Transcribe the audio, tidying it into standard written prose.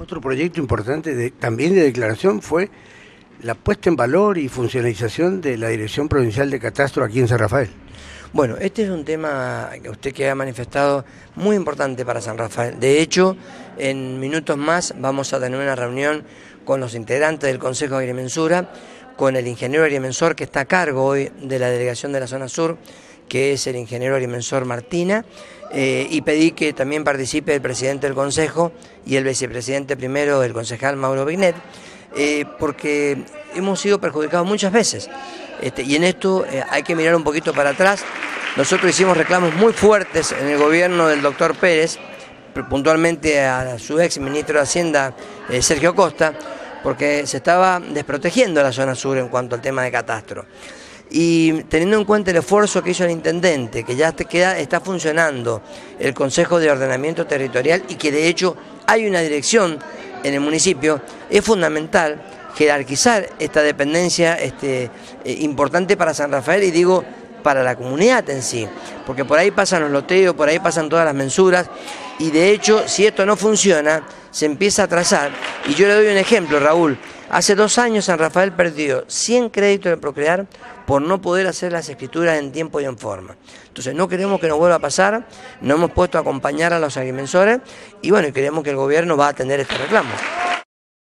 Otro proyecto importante también de declaración fue la puesta en valor y funcionalización de la Dirección Provincial de Catastro aquí en San Rafael. Bueno, este es un tema que usted que ha manifestado muy importante para San Rafael. De hecho, en minutos más vamos a tener una reunión con los integrantes del Consejo de Agrimensura, con el ingeniero agrimensor que está a cargo hoy de la delegación de la zona sur, que es el ingeniero agrimensor Martina, y pedí que también participe el presidente del Consejo y el vicepresidente primero, el concejal Mauro Vignet, porque hemos sido perjudicados muchas veces. Y en esto hay que mirar un poquito para atrás. Nosotros hicimos reclamos muy fuertes en el gobierno del doctor Pérez, puntualmente a su ex ministro de Hacienda, Sergio Costa, porque se estaba desprotegiendo la zona sur en cuanto al tema de catastro. Y teniendo en cuenta el esfuerzo que hizo el intendente, que ya está funcionando el Consejo de Ordenamiento Territorial y que de hecho hay una dirección en el municipio, es fundamental jerarquizar esta dependencia importante para San Rafael y digo para la comunidad en sí, porque por ahí pasan los loteos, por ahí pasan todas las mensuras y de hecho si esto no funciona se empieza a atrasar. Y yo le doy un ejemplo, Raúl, hace 2 años San Rafael perdió 100 créditos de Procrear por no poder hacer las escrituras en tiempo y en forma. Entonces no queremos que nos vuelva a pasar, nos hemos puesto a acompañar a los agrimensores y bueno, queremos que el gobierno va a atender este reclamo.